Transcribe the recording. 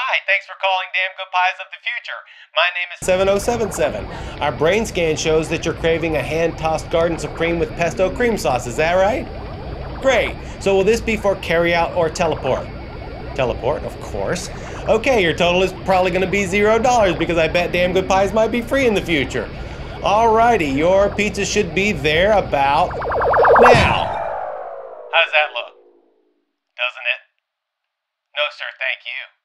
Hi, thanks for calling Damgoode Pies of the Future. My name is 7077. Our brain scan shows that you're craving a hand-tossed Garden Supreme with pesto cream sauce, is that right? Great. So will this be for carry-out or teleport? Teleport, of course. Okay, your total is probably going to be $0 because I bet Damgoode Pies might be free in the future. Alrighty, your pizza should be there about now. How does that look? Doesn't it? No, sir, thank you.